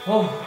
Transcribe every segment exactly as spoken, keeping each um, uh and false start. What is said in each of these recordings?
어.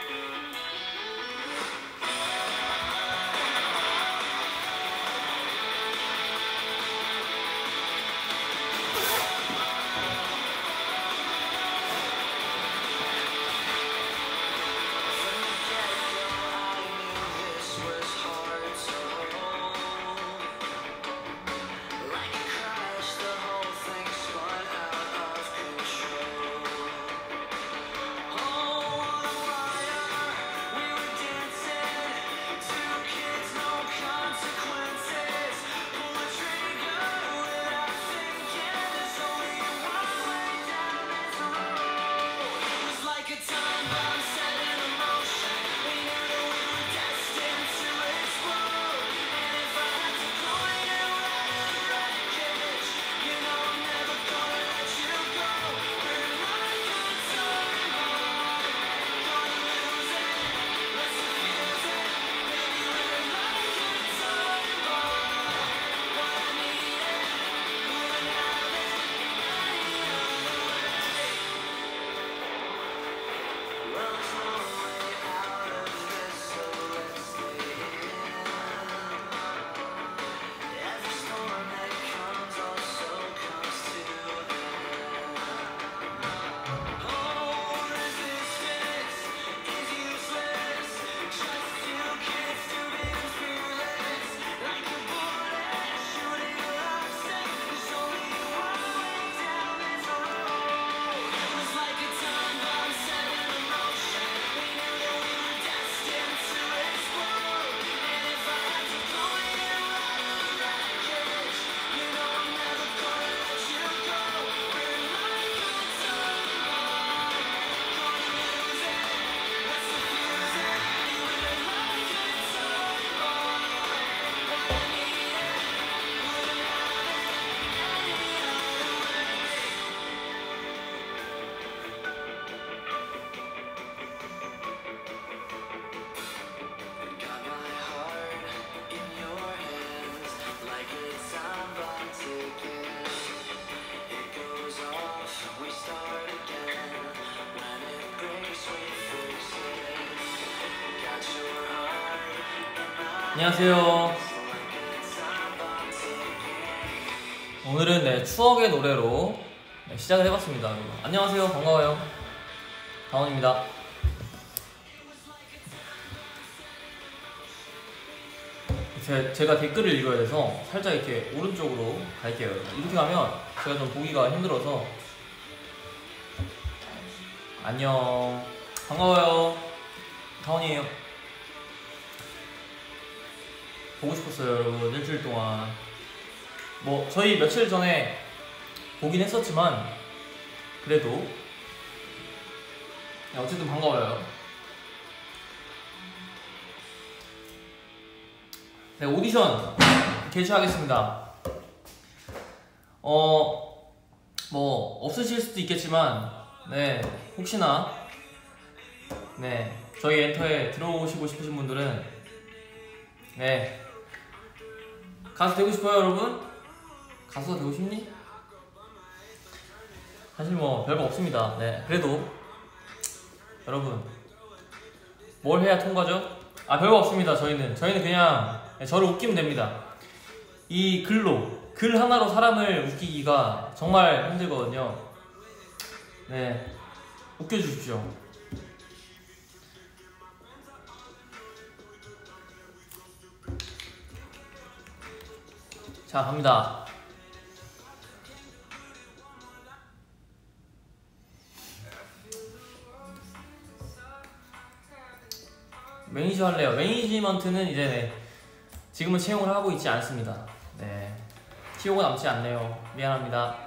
안녕하세요. 오늘은 네, 추억의 노래로 네, 시작을 해봤습니다. 안녕하세요. 반가워요. 다원입니다. 제, 제가 댓글을 읽어야 돼서 살짝 이렇게 오른쪽으로 갈게요. 이렇게 가면 제가 좀 보기가 힘들어서. 안녕. 반가워요. 다원이에요. 보고 싶었어요, 여러분. 일주일 동안 뭐 저희 며칠 전에 보긴 했었지만 그래도 어쨌든 반가워요. 네, 오디션 개최하겠습니다. 어, 뭐 없으실 수도 있겠지만 네, 혹시나 네, 저희 엔터에 들어오시고 싶으신 분들은 네, 가수 되고 싶어요, 여러분? 가수가 되고 싶니? 사실 뭐 별거 없습니다. 네, 그래도 여러분 뭘 해야 통과죠? 아, 별거 없습니다. 저희는 저희는 그냥 저를 웃기면 됩니다. 이 글로 글 하나로 사람을 웃기기가 정말 힘들거든요. 네, 웃겨주십시오. 자, 갑니다. 매니저 할래요. 매니지먼트는 이제 네, 지금은 채용을 하고 있지 않습니다. 네, 티오가 남지 않네요. 미안합니다.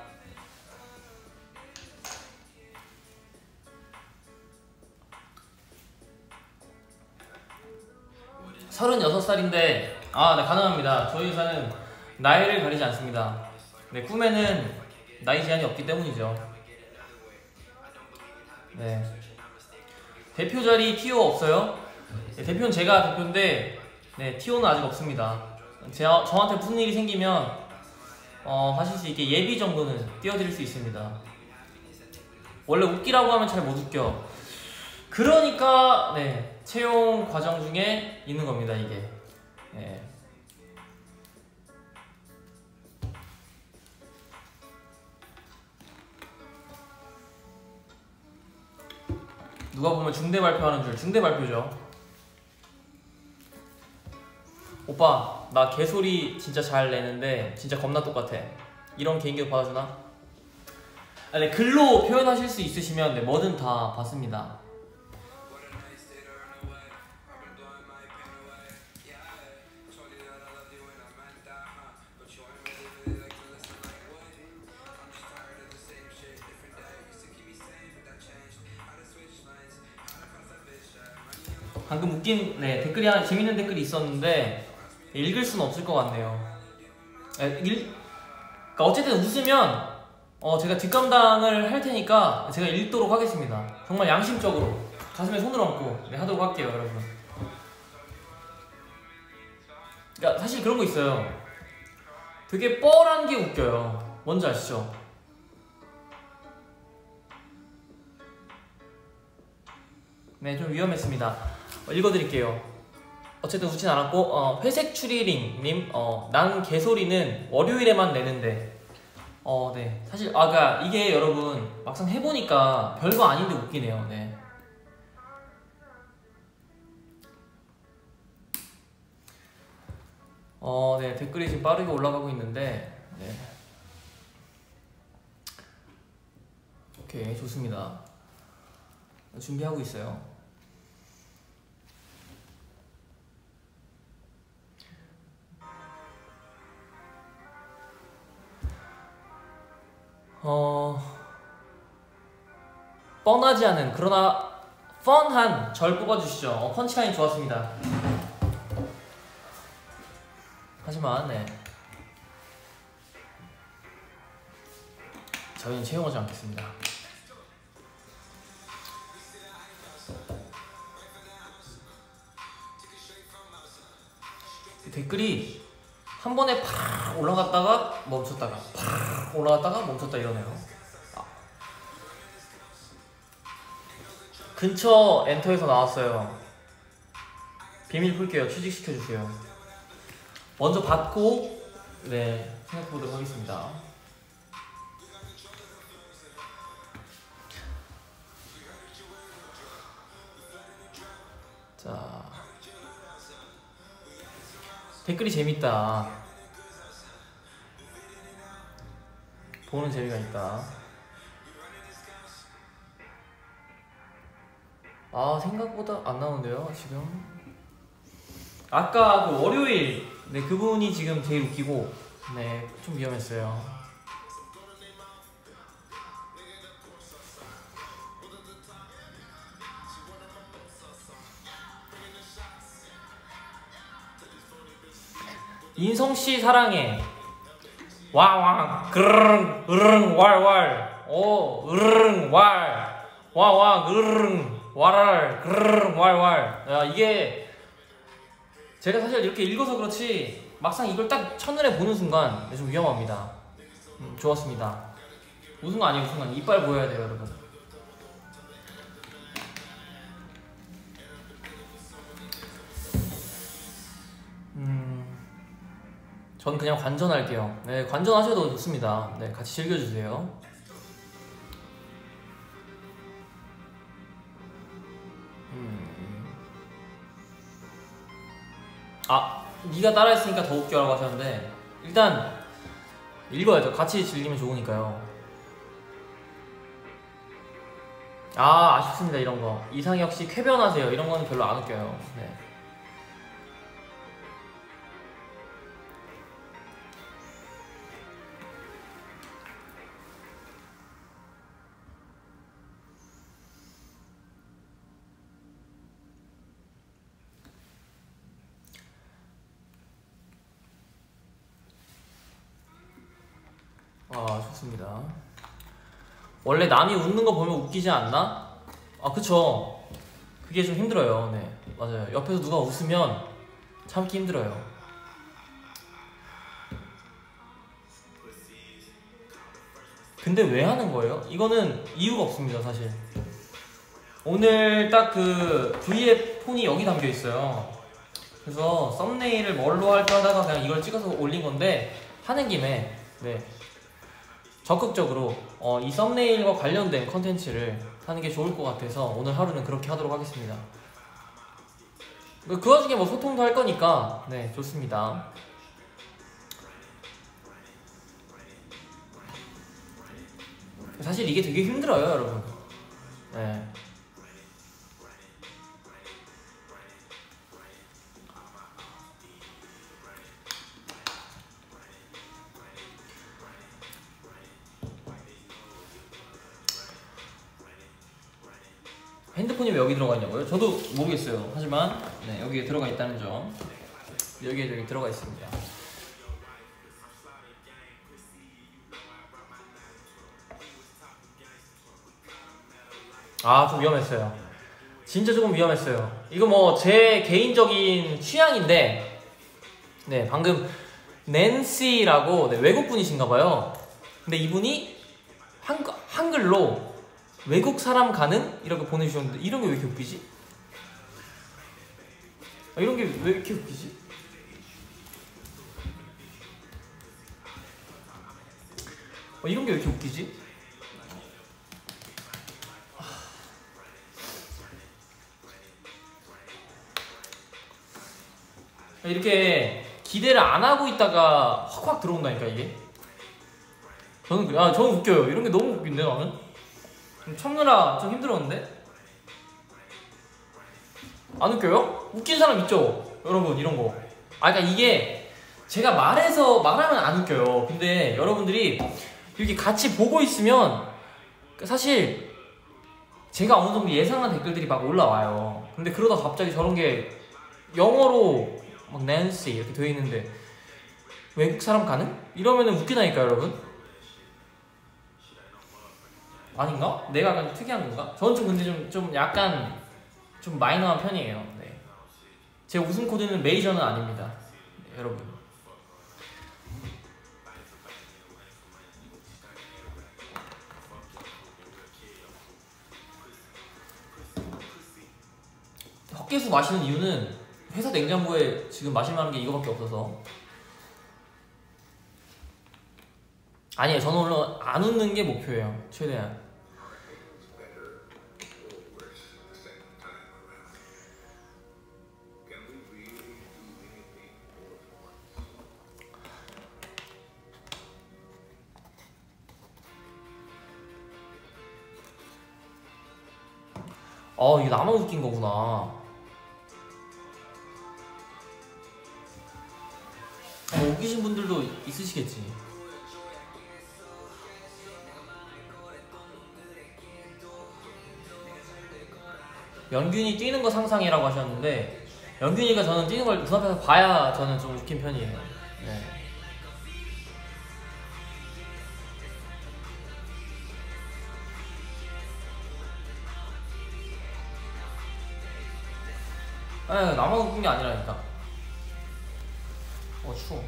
서른여섯 살인데 아, 네, 가능합니다. 저희 회사는 나이를 가리지 않습니다. 네, 꿈에는 나이 제한이 없기 때문이죠. 네, 대표 자리 티오 없어요? 네, 대표는 제가 대표인데 네, 티오는 아직 없습니다. 제가, 저한테 무슨 일이 생기면 어, 하실 수 있게 예비 정도는 띄워드릴 수 있습니다. 원래 웃기라고 하면 잘 못 웃겨. 그러니까 네 채용 과정 중에 있는 겁니다 이게. 네. 누가 보면 중대 발표하는 줄. 중대 발표죠. 오빠 나 개소리 진짜 잘 내는데 진짜 겁나 똑같아. 이런 개인기도 받아주나? 아, 네, 글로 표현하실 수 있으시면 네, 뭐든 다 받습니다. 방금 웃긴 네, 댓글이 하나 재밌는 댓글이 있었는데 읽을 수는 없을 것 같네요. 네, 읽, 그러니까 어쨌든 웃으면 어, 제가 뒷감당을 할 테니까 제가 읽도록 하겠습니다. 정말 양심적으로 가슴에 손을 얹고 네, 하도록 할게요 여러분. 그러니까 사실 그런 거 있어요. 되게 뻘한 게 웃겨요. 뭔지 아시죠? 네, 좀 위험했습니다. 어, 읽어드릴게요. 어쨌든 웃진 않았고 어, 회색 추리링님 어, 난 개소리는 월요일에만 내는데 어, 네. 사실 아, 그러니까 이게 여러분 막상 해보니까 별거 아닌데 웃기네요. 네. 어, 네. 댓글이 지금 빠르게 올라가고 있는데 네. 오케이, 좋습니다. 준비하고 있어요. 어... 뻔하지 않은 그러나 펀한 절 뽑아주시죠. 어, 펀치라인 좋았습니다. 하지만 네 저희는 채용하지 않겠습니다. 댓글이 한 번에 팍 올라갔다가 멈췄다가 팍 올라갔다가 멈췄다 이러네요. 아. 근처 엔터에서 나왔어요. 비밀 풀게요. 취직시켜주세요. 먼저 받고 네 생각해보도록 하겠습니다. 자, 댓글이 재밌다. 보는 재미가 있다. 아, 생각보다 안 나오는데요 지금. 아까 그 월요일 네 그분이 지금 제일 웃기고 네 좀 위험했어요. 인성씨 사랑해. 와왕 그르릉 으르릉 왈왈 오 으르릉 왈 와왕 으르릉 와랄 그르릉 왈왈. 야, 이게 제가 사실 이렇게 읽어서 그렇지 막상 이걸 딱 첫눈에 보는 순간 좀 위험합니다. 음, 좋았습니다. 웃은 거 아니에요. 웃은 거 아니에요. 이빨 보여야 돼요 여러분. 전 그냥 관전할게요. 네, 관전하셔도 좋습니다. 네, 같이 즐겨주세요. 음. 아, 네가 따라했으니까 더 웃겨라고 하셨는데 일단 읽어야죠. 같이 즐기면 좋으니까요. 아, 아쉽습니다. 이런 거. 이상혁 씨 쾌변하세요. 이런 거는 별로 안 웃겨요. 네. 아, 좋습니다. 원래 남이 웃는 거 보면 웃기지 않나? 아, 그쵸. 그게 좀 힘들어요. 네, 맞아요. 옆에서 누가 웃으면 참기 힘들어요. 근데 왜 하는 거예요? 이거는 이유가 없습니다, 사실. 오늘 딱 그 브이에프 폰이 여기 담겨 있어요. 그래서 썸네일을 뭘로 할까 하다가 그냥 이걸 찍어서 올린 건데, 하는 김에 네 적극적으로 어, 이 썸네일과 관련된 컨텐츠를 하는 게 좋을 것 같아서 오늘 하루는 그렇게 하도록 하겠습니다. 그 와중에 뭐 소통도 할 거니까 네 좋습니다. 사실 이게 되게 힘들어요, 여러분. 네. 핸드폰이 왜 여기 들어가 있냐고요? 저도 모르겠어요. 하지만 네, 여기에 들어가 있다는 점, 여기에 여기 들어가 있습니다. 아, 좀 위험했어요. 진짜 조금 위험했어요. 이거 뭐 제 개인적인 취향인데, 네 방금 낸시라고 네, 외국 분이신가봐요. 근데 이분이 한, 한글로 외국 사람 가능? 이렇게 보내주셨는데, 이런 게 왜 이렇게 웃기지? 아, 이런 게 왜 이렇게 웃기지? 아, 이런 게 왜 이렇게 웃기지? 이렇게 기대를 안 하고 있다가 확확 들어온다니까, 이게. 저는 그래. 아, 저는 웃겨요. 이런 게 너무 웃긴데, 나는. 참느라 좀 힘들었는데? 안 웃겨요? 웃긴 사람 있죠? 여러분, 이런 거. 아, 그러니까 이게 제가 말해서, 말하면 안 웃겨요. 근데 여러분들이 이렇게 같이 보고 있으면 사실 제가 어느 정도 예상한 댓글들이 막 올라와요. 근데 그러다 갑자기 저런 게 영어로 막 낸시 이렇게 되어 있는데 외국 사람 가능? 이러면은 웃기다니까, 여러분. 아닌가? 내가 약간 특이한 건가? 저는 좀 근데 좀, 좀 약간 좀 마이너한 편이에요. 네. 제 웃음 코드는 메이저는 아닙니다. 네, 여러분. 헛개수 마시는 이유는 회사 냉장고에 지금 마실 만한 게 이거밖에 없어서. 아니에요. 저는 오늘 안 웃는 게 목표예요. 최대한. 아, 이게 나만 웃긴 거구나. 어, 웃기신 분들도 있으시겠지. 연균이 뛰는 거 상상이라고 하셨는데, 연균이가 저는 뛰는 걸 눈앞에서 봐야 저는 좀 웃긴 편이에요. 네. 아, 나만 웃긴 게 아니라니까. 어, 추워.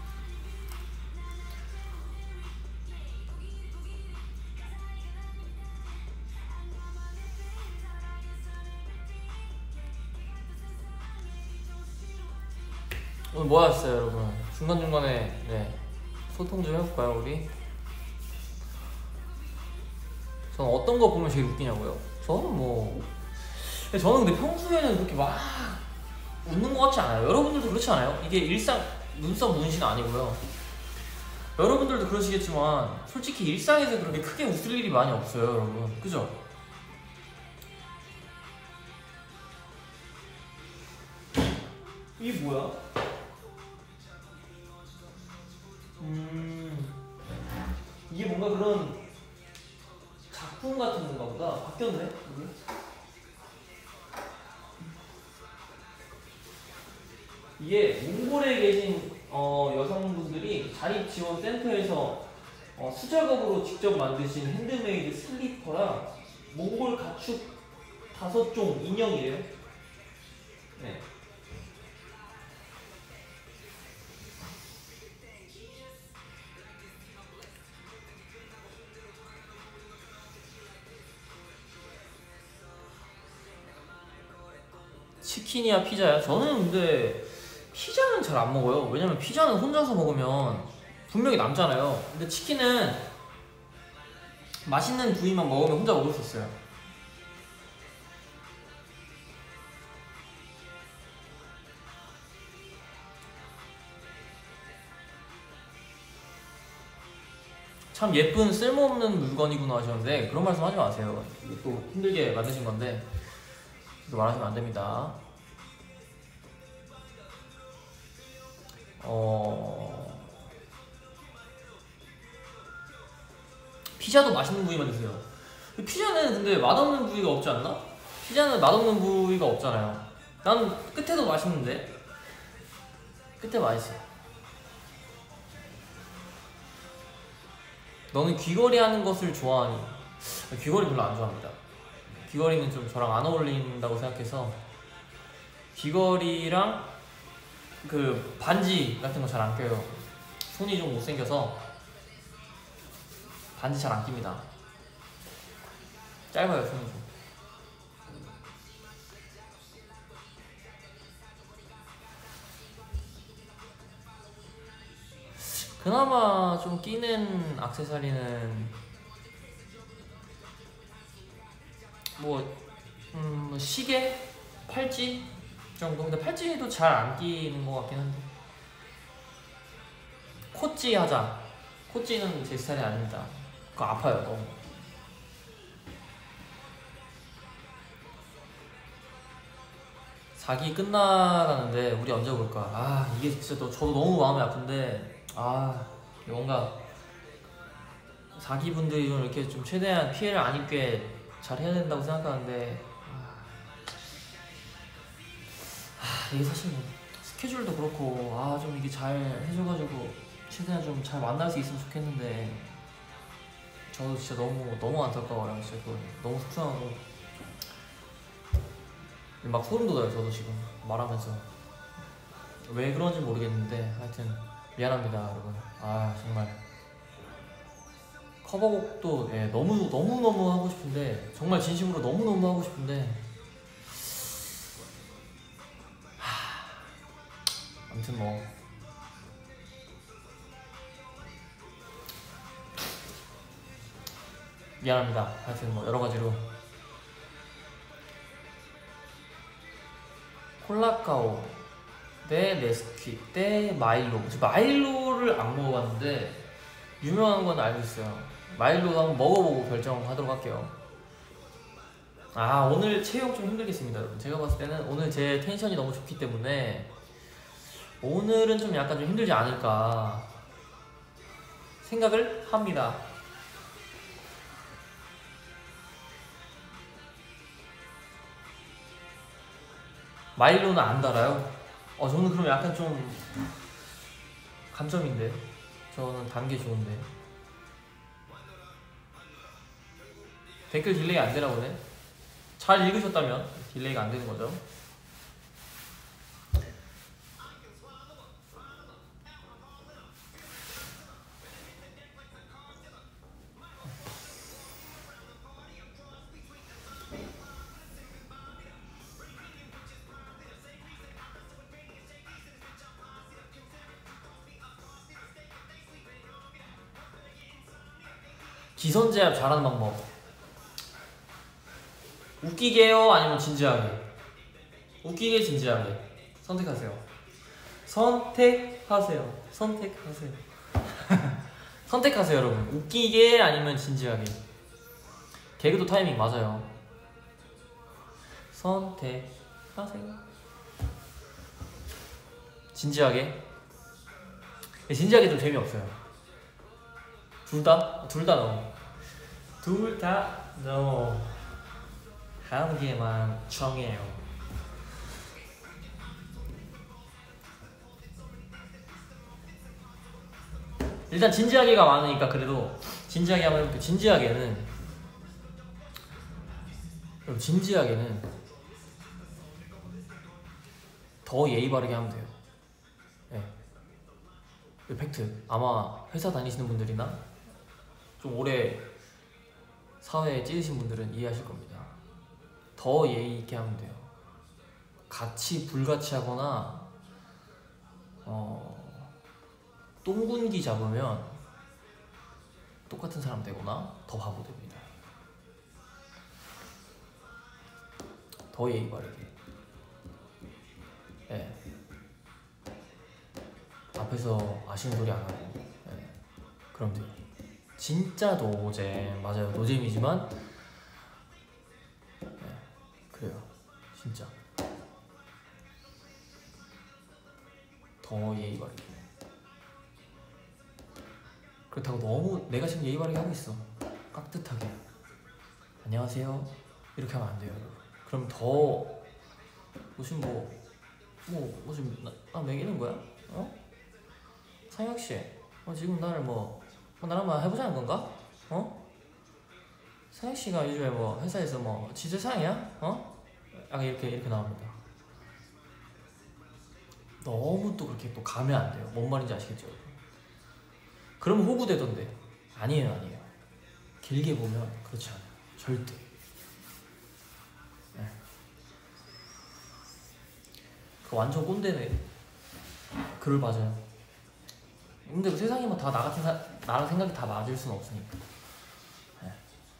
오늘 뭐 하셨어요, 여러분? 중간중간에 네 소통 좀 해볼까요, 우리? 저는 어떤 거 보면 제일 웃기냐고요? 저는 뭐 저는 근데 평소에는 그렇게 막 웃는 것 같지 않아요. 여러분들도 그렇지 않아요? 이게 일상 눈썹 문신 아니고요. 여러분들도 그러시겠지만 솔직히 일상에서 그렇게 크게 웃을 일이 많이 없어요, 여러분. 그죠? 이게 뭐야? 음... 이게 뭔가 그런 작품 같은 건가 보다. 바뀌었네, 여기. 이게 몽골에 계신 어, 여성분들이 자립지원센터에서 어, 수작업으로 직접 만드신 핸드메이드 슬리퍼랑 몽골 가축 다섯 종 인형이래요. 네. 치킨이야 피자야? 저는 근데 피자는 잘 안 먹어요. 왜냐면 피자는 혼자서 먹으면 분명히 남잖아요. 근데 치킨은 맛있는 부위만 먹으면 혼자 먹을 수 있어요. 참 예쁜 쓸모없는 물건이구나 하셨는데 그런 말씀 하지 마세요. 이게 또 힘들게 만드신 건데 그렇게 말하시면 안 됩니다. 어... 피자도 맛있는 부위만 드세요. 피자는 근데 맛없는 부위가 없지 않나? 피자는 맛없는 부위가 없잖아요. 난 끝에도 맛있는데 끝에 맛있어. 너는 귀걸이 하는 것을 좋아하니? 귀걸이 별로 안 좋아합니다. 귀걸이는 좀 저랑 안 어울린다고 생각해서 귀걸이랑 그 반지 같은 거 잘 안 껴요. 손이 좀 못생겨서 반지 잘 안 낍니다. 짧아요 손이 좀. 그나마 좀 끼는 액세서리는 뭐 음, 시계? 팔찌 정도? 근데 팔찌도 잘 안 끼는 것 같긴 한데 코찌 하자. 코찌는 제 스타일이 아닙니다. 그거 아파요 너무. 사기 끝나라는데 우리 언제 볼까? 아 이게 진짜 또 저도 너무 마음이 아픈데 아 뭔가 사기분들이 좀 이렇게 좀 최대한 피해를 안 입게 잘 해야 된다고 생각하는데 아 이게 사실 뭐 스케줄도 그렇고 아 좀 이게 잘 해줘가지고 최대한 좀 잘 만날 수 있으면 좋겠는데 저도 진짜 너무 너무 안타까워요. 진짜 그거 너무 속상하고 막 소름 돋아요. 저도 지금 말하면서 왜 그런지 모르겠는데 하여튼 미안합니다 여러분. 아 정말 커버곡도 예, 너무 너무 너무 하고 싶은데 정말 진심으로 너무 너무 하고 싶은데 하... 아무튼 뭐 미안합니다. 하여튼 뭐 여러 가지로 콜라카오 대 네스퀴 대 마일로. 마일로를 안 먹어봤는데 유명한 건 알고 있어요. 마일로도 한번 먹어보고 결정하도록 할게요. 아 오늘 체육 좀 힘들겠습니다 여러분. 제가 봤을 때는 오늘 제 텐션이 너무 좋기 때문에 오늘은 좀 약간 좀 힘들지 않을까 생각을 합니다. 마일로는 안 달아요? 어 저는 그럼 약간 좀 감점인데 저는 단 게 좋은데. 댓글 딜레이 안 되나 보네. 잘 읽으셨다면 딜레이가 안 되는 거죠. 기선제압 잘하는 방법. 웃기게요? 아니면 진지하게? 웃기게 진지하게 선택하세요. 선택하세요. 선택하세요. 선택하세요 여러분. 웃기게 아니면 진지하게. 개그도 타이밍 맞아요. 선택하세요. 진지하게. 진지하게 좀 재미없어요. 둘 다? 둘 다 너무 둘 다 너무 한 개만 정해요. 일단 진지하게가 많으니까 그래도 진지하게 한번 해볼게요. 진지하게는 여러분 진지하게는 더 예의 바르게 하면 돼요. 네. 팩트. 아마 회사 다니시는 분들이나 좀 오래 사회에 찌드신 분들은 이해하실 겁니다. 더 예의 있게 하면 돼요. 같이 불같이 하거나 어, 똥군기 잡으면 똑같은 사람 되거나 더 바보 됩니다. 더 예의 바르게. 예. 앞에서 아쉬운 소리 안 하고. 예. 그럼 돼요. 진짜 노잼. 맞아요. 노잼이지만 예. 그래요. 진짜 더 예의 바르게. 그렇다고 너무 내가 지금 예의 바르게 하고 있어. 깍듯하게 안녕하세요 이렇게 하면 안 돼요, 여러분. 그럼 더 무슨 뭐 뭐 무슨 나, 나 매기는 거야? 어? 상혁 씨, 어, 지금 나를 뭐, 뭐 나랑 뭐 해보자는 건가? 어? 상혁 씨가 요즘에 뭐 회사에서 뭐 지세상이야? 어? 약간 이렇게 이렇게 나옵니다. 너무 또 그렇게 또 가면 안 돼요. 뭔 말인지 아시겠죠? 그러면 호구되던데. 아니에요, 아니에요. 길게 보면 그렇지 않아요. 절대. 네. 그 완전 꼰대네. 글을 맞아요. 근데 그 세상이 뭐 다 나 같은 사, 나랑 생각이 다 맞을 수는 없으니까. 네.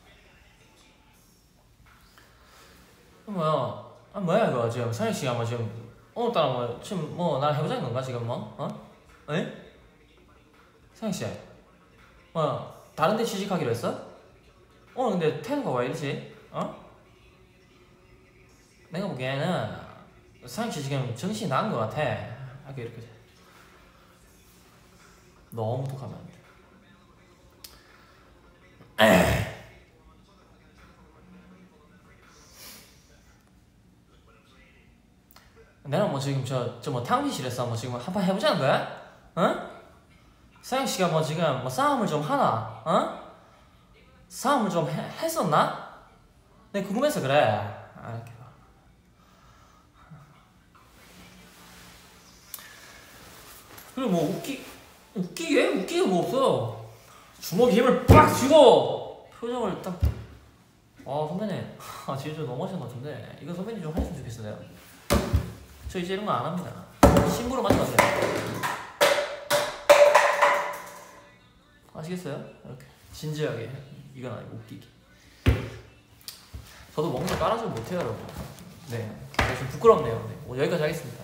뭐야? 아 뭐야 이거 지금 상현 씨가 뭐 지금 오늘따라 뭐 지금 뭐 나랑 해보자는 건가 지금 뭐? 어? 에? 상현 씨, 뭐 다른데 취직하기로 했어? 오늘 근데 태도가 왜 이러지? 어? 내가 보기에는 상현 씨 지금 정신이 나간 것 같아. 이렇게 이렇게. 너무 독하면 안 돼. 내가 뭐 지금 저 저 뭐 탕비실에서 뭐 지금 한판 해보자는 거야? 어? 사영 씨가 뭐 지금 뭐 싸움을 좀 하나? 어? 싸움을 좀 해, 했었나? 내가 궁금해서 그래. 아, 이렇게 봐. 그리고 뭐 웃기 웃기게 웃기게 뭐 없어. 주먹에 힘을 빡 쥐고 표정을 딱. 아 선배님, 아 진짜 너무 하신 것 같은데 이거 선배님 좀 하셨으면 좋겠어요. 저 이제 이런 거 안 합니다. 심부름 하지 마세요. 아시겠어요? 이렇게 진지하게. 이건 아니고 웃기기. 저도 뭔가 깔아주면 못해요, 여러분. 네, 좀 부끄럽네요. 네. 오늘 여기까지 하겠습니다.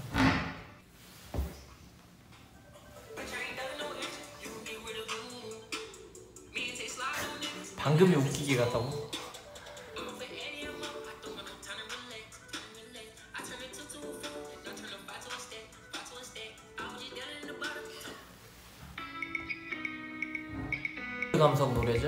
방금이 웃기기 같다고? 감성 노래죠?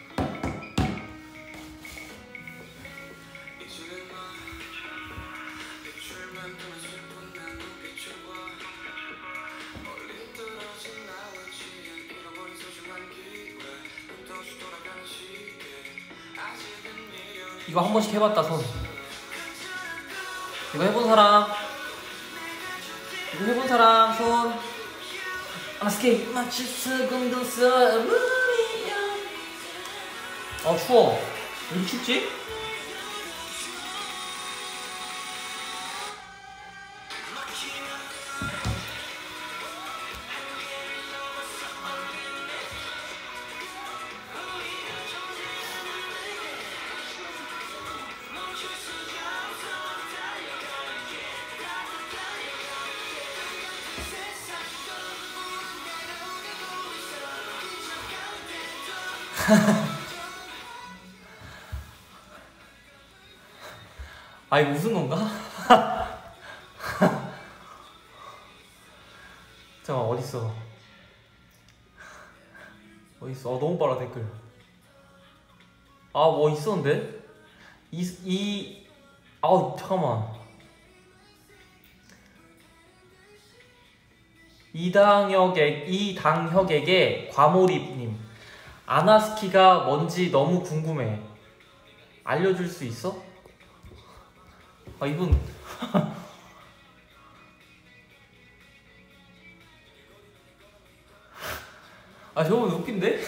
이거 한 번씩 해봤다 손. 이거 해본 사람? 이거 해본 사람 손. 아스케이 마치 수금도 써. 아 추워. 왜 이렇게 춥지? 아 이거 웃은 건가? 잠깐만 어딨어 어딨어. 어 너무 빨라 댓글. 아 뭐 있었는데? 이.. 이.. 아우 잠깐만. 이당혁에, 이당혁에게 과몰입님. 아나스키가 뭔지 너무 궁금해. 알려줄 수 있어? 아 이분 아 저분 웃긴데?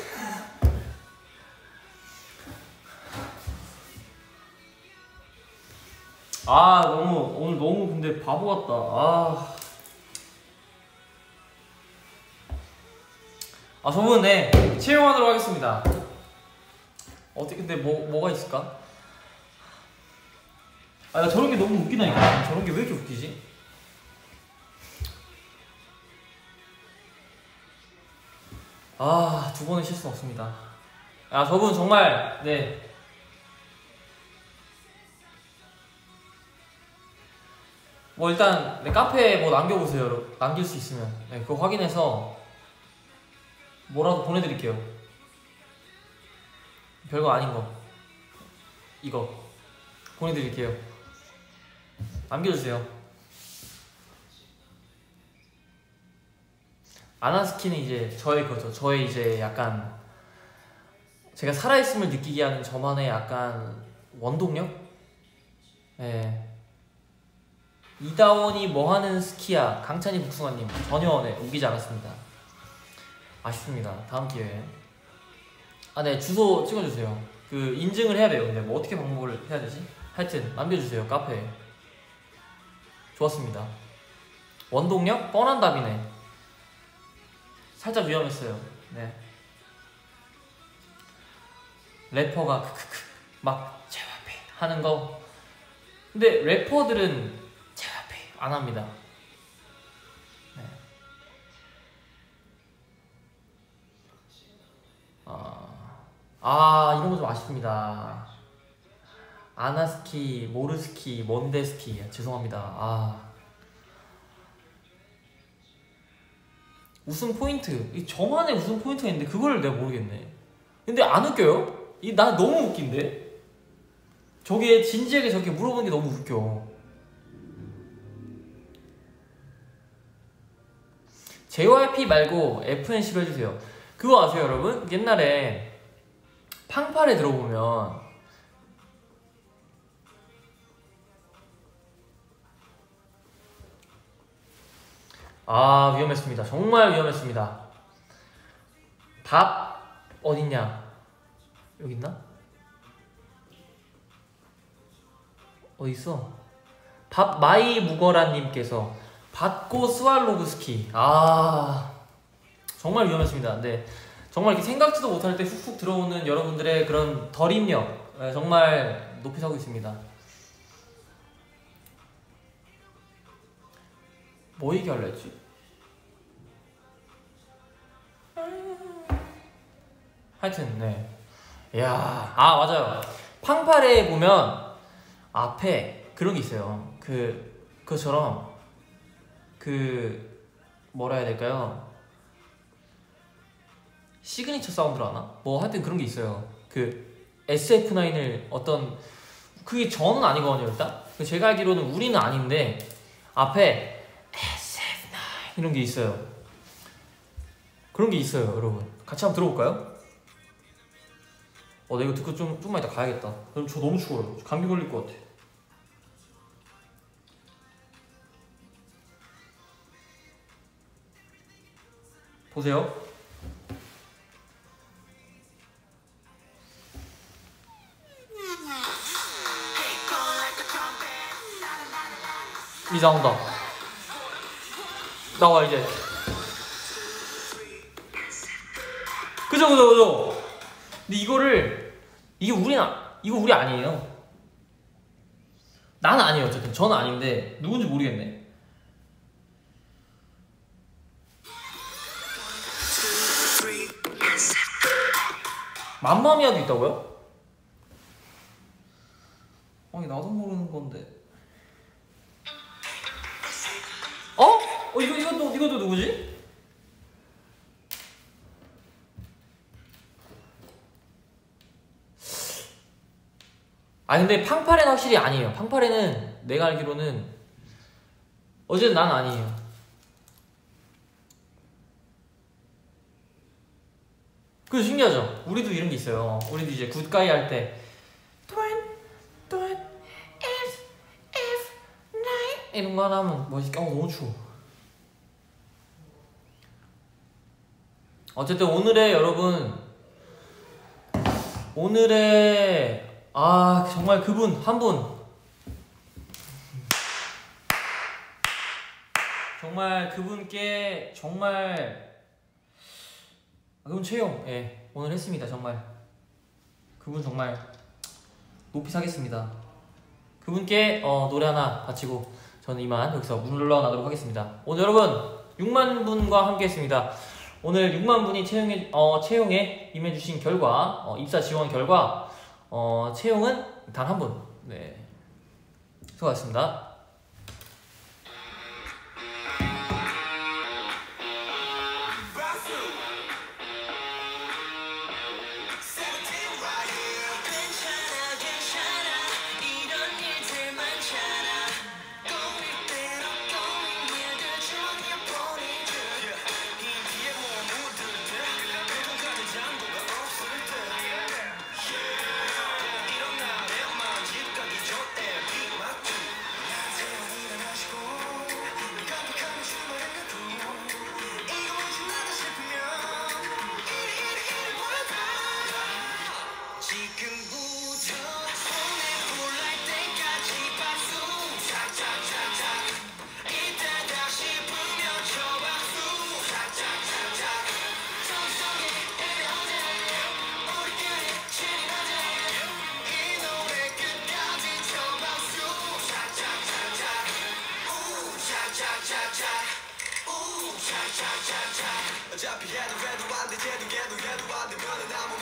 아 너무 오늘 너무 근데 바보 같다. 아, 아 저분 네 채용하도록 하겠습니다. 어떻게 근데 뭐 뭐가 있을까? 아 나 저런 게 너무 웃기다니까. 저런 게 왜 이렇게 웃기지? 아 두 번은 실수 없습니다. 아 저분 정말 네. 뭐 일단 네, 카페에 뭐 남겨보세요. 여러분. 남길 수 있으면 네, 그거 확인해서 뭐라도 보내드릴게요. 별거 아닌 거 이거 보내드릴게요. 남겨주세요. 아나스키는 이제 저의 거죠. 저의 이제 약간 제가 살아있음을 느끼게 하는 저만의 약간 원동력? 네. 이다원이 뭐하는 스키야. 강찬이 북숭아님 전혀 네, 우기지 않았습니다. 아쉽습니다. 다음 기회에. 아 네 주소 찍어주세요. 그 인증을 해야 돼요. 근데 뭐 어떻게 방법을 해야 되지? 하여튼 남겨주세요. 카페에. 좋았습니다. 원동력? 뻔한 답이네. 살짝 위험했어요. 네. 래퍼가 크크크 막 제와페 하는 거. 근데 래퍼들은 제와페 안 합니다. 네. 아, 아 이런 거 좀 아쉽습니다. 아나스키, 모르스키, 먼데스키 죄송합니다. 아 웃음 포인트 저만의 웃음 포인트가 있는데 그걸 내가 모르겠네. 근데 안 웃겨요? 이 난 너무 웃긴데? 저게 진지하게 저렇게 물어보는 게 너무 웃겨. 제이와이피 말고 에프엔씨로 해주세요. 그거 아세요 여러분? 옛날에 팡팔에 들어보면 아 위험했습니다. 정말 위험했습니다. 밥 어딨냐? 여기 있나? 어딨어? 밥 마이 무거라님께서 받고 스왈로브스키. 아 정말 위험했습니다. 네 정말 이렇게 생각지도 못할 때 훅훅 들어오는 여러분들의 그런 덜입력 정말 높이 사고 있습니다. 뭐 얘기하려 했지? 하여튼 네. 이야 아 맞아요. 팡팔에 보면 앞에 그런 게 있어요. 그 그처럼 그 뭐라 해야 될까요? 시그니처 사운드로 하나? 뭐 하여튼 그런 게 있어요. 그 에스에프나인을 어떤 그게 저는 아니거든요. 일단 제가 알기로는 우리는 아닌데 앞에 에스에프나인 이런 게 있어요. 그런 게 있어요 여러분. 같이 한번 들어볼까요? 어, 나 이거 듣고 좀, 좀만 이따 가야겠다. 그럼 저 너무 추워요. 감기 걸릴 것 같아. 보세요. 이제 나온다. 나와 이제. 그죠 그죠 그죠. 근데 이거를 이게 우리나 이거 우리 아니에요. 나는 아니에요. 어쨌든 저는 아닌데 누군지 모르겠네. 맘마미아도 있다고요? 아니 나도 모르는 건데. 어? 어 이거 이것도 이것도 누구지? 아 근데 팡파레는 확실히 아니에요. 팡파레는 내가 알기로는 어쨌든 난 아니에요. 그거 신기하죠? 우리도 이런 게 있어요. 우리도 이제 굿가이 할 때 이런 거 하나 하면 멋있게. 어 너무 추워. 어쨌든 오늘의 여러분 오늘의 아 정말 그분 한 분 정말 그분께 정말 그분 채용 예 오늘 했습니다. 정말 그분 정말 높이 사겠습니다. 그분께 어, 노래 하나 바치고 저는 이만 여기서 물러나도록 하겠습니다. 오늘 여러분 육만 분과 함께 했습니다. 오늘 육만 분이 채용에, 어, 채용에 임해주신 결과 어, 입사 지원 결과 어, 채용은 단 한 분. 네, 수고하셨습니다. 어차피 해도 해도 안돼 쟤도 걔도 해도 안돼 너는 아무